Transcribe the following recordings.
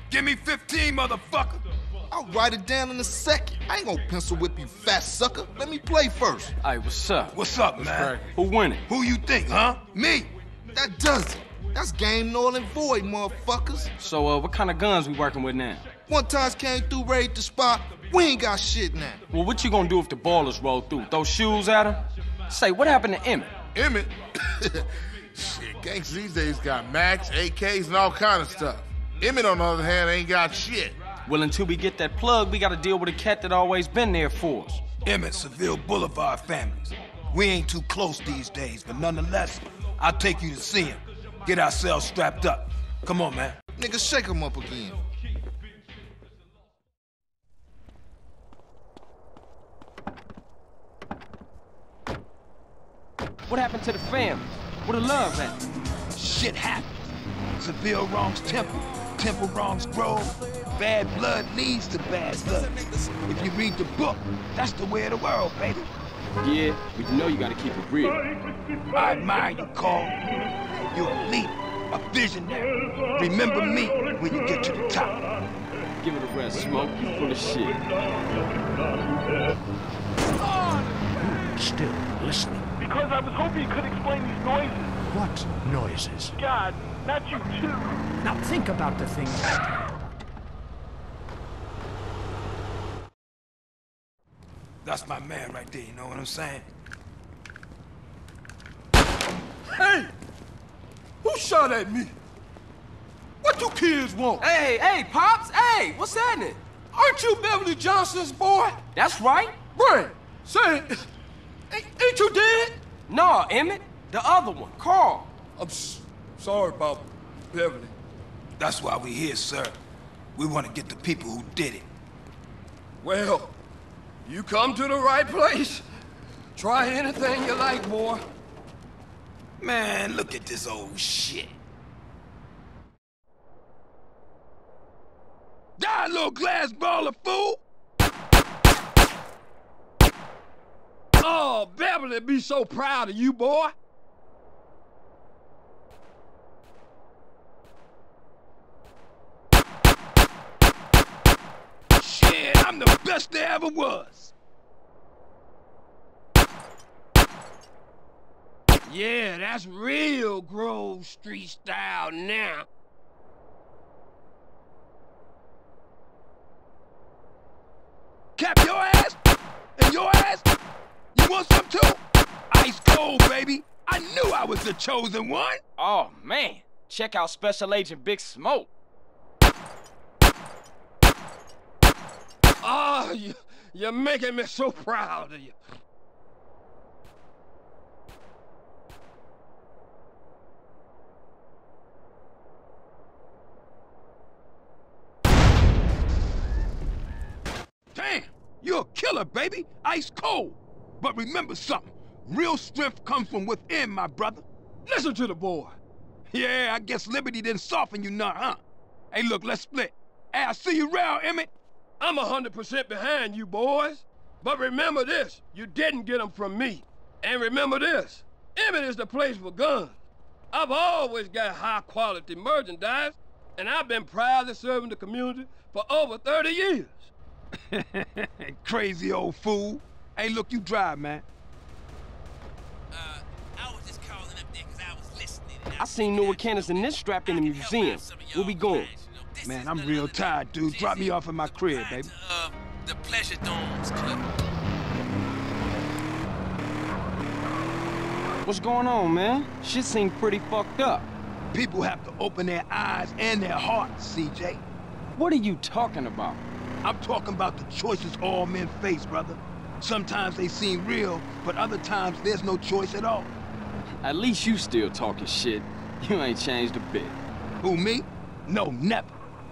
Give me 15, motherfucker. I'll write it down in a second. I ain't gonna pencil whip you, fat sucker. Let me play first. Hey, what's up? What's up, man? Who winning? Who you think, huh? Me. That does it. That's game null and void, motherfuckers. So, what kind of guns we working with now? One time came through, raid the spot. We ain't got shit now. Well, what you gonna do if the ballers roll through? Throw shoes at her? Say, what happened to Emmett? Emmett? Shit, gangs these days got Macs, AKs, and all kind of stuff. Emmett, on the other hand, ain't got shit. Well, until we get that plug, we gotta deal with a cat that always been there for us. Emmett, Seville Boulevard families. We ain't too close these days, but nonetheless, I'll take you to see him. Get ourselves strapped up. Come on, man. Nigga, shake him up again. What happened to the family? Where the love at? Shit happens. Seville wrongs Temple. Temple wrongs Grove. Bad blood leads to bad blood. If you read the book, that's the way of the world, baby. Yeah, but you know you gotta keep it real. I admire you, Carl. You're a leader, a visionary. Remember me when you get to the top. Give it a rest, Smoke. You full of shit. Still listening. Because I was hoping you could explain these noises. What noises? God, not you too. Now think about the things. That's my man right there, you know what I'm saying? Hey! Who shot at me? What you kids want? Hey, Pops! Hey, what's happening? Aren't you Beverly Johnson's boy? That's right. Brian, say, ain't you dead? No, Emmett. The other one, Carl. I'm sorry about Beverly. That's why we here, sir. We want to get the people who did it. Well, you come to the right place. Try anything you like, boy. Man, look at this old shit. Die, little glass baller, fool! Oh, Beverly be so proud of you, boy. Shit, I'm the best there ever was. Yeah, that's real Grove Street style now. Cap your ass? And your ass? You want some too? Ice cold, baby. I knew I was the chosen one. Oh, man. Check out Special Agent Big Smoke. Oh, you're making me so proud of you. Damn, you're a killer, baby. Ice cold. But remember something. Real strength comes from within, my brother. Listen to the boy. Yeah, I guess Liberty didn't soften you none, huh? Hey, look, let's split. Hey, I'll see you around, Emmett. I'm 100% behind you, boys. But remember this, you didn't get them from me. And remember this, Emmett is the place for guns. I've always got high-quality merchandise, and I've been proudly serving the community for over 30 years. Crazy old fool. Hey, look, you drive, man. I was just calling up there because I was listening. I seen Noah Canister strapped in the museum. Where we going? Man, I'm real tired, dude. Drop me off at my crib, baby. The Pleasure Domes Club. What's going on, man? Shit seemed pretty fucked up. People have to open their eyes and their hearts, CJ. What are you talking about? I'm talking about the choices all men face, brother. Sometimes they seem real, but other times there's no choice at all. At least you still talking shit. You ain't changed a bit. Who, me? No, never.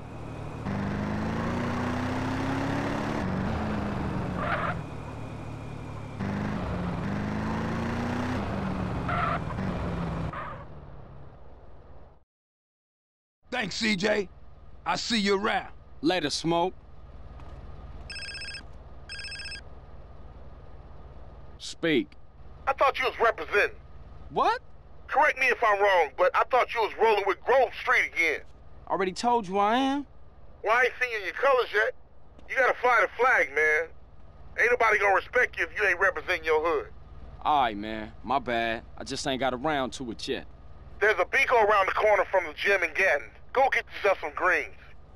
Thanks, CJ. I'll see you around. Later, Smoke. Speak. I thought you was representing. What? Correct me if I'm wrong, but I thought you was rolling with Grove Street again. Already told you I am. Well, I ain't seen you in your colors yet. You gotta fly the flag, man. Ain't nobody gonna respect you if you ain't representing your hood. All right, man. My bad. I just ain't got around to it yet. There's a Beagle around the corner from the gym in Gatton. Go get yourself some greens.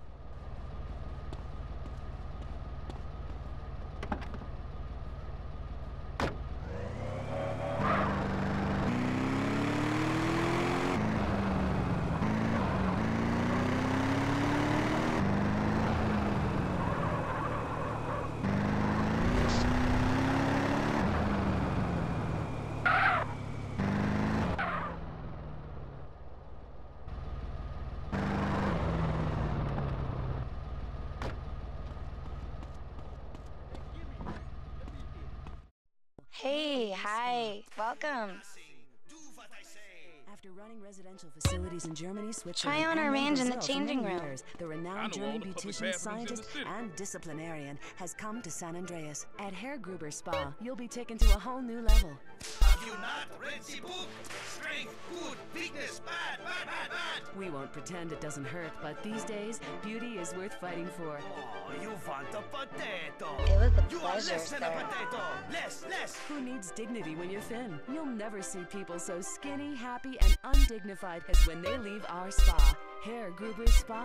Hey, hi, welcome. After running residential facilities in Germany, Switzerland, Try on our range in the Brazil for changing many room. years, the renowned German beautician, scientist, and disciplinarian has come to San Andreas. At Herr Gruber Spa, you'll be taken to a whole new level. Have you not read the book? Strength, good, weakness, bad. We won't pretend it doesn't hurt, but these days, beauty is worth fighting for. Oh, you want a potato. It was a You are pleasure, less than a sir. potato. Less. Who needs dignity when you're thin? You'll never see people so skinny, happy, and undignified as when they leave our spa. Herr Gruber Spa.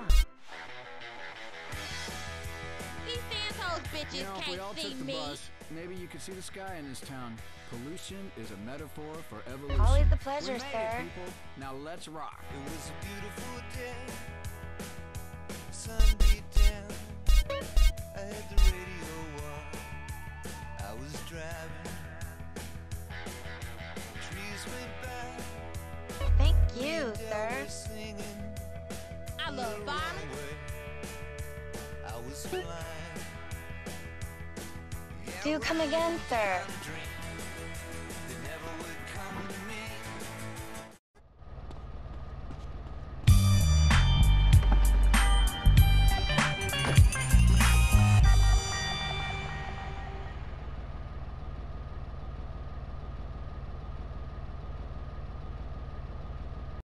These Santos bitches You know, if we all can't see took the me. bus, maybe you could see the sky in this town. Pollution is a metaphor for evolution. Always a pleasure, We made sir. it, people. Now let's rock. It was a beautiful day. Sun beat down. I had the radio on. I was driving. Trees went by. Thank you, sir. Singing. I love violence. I was flying. Do come again, sir.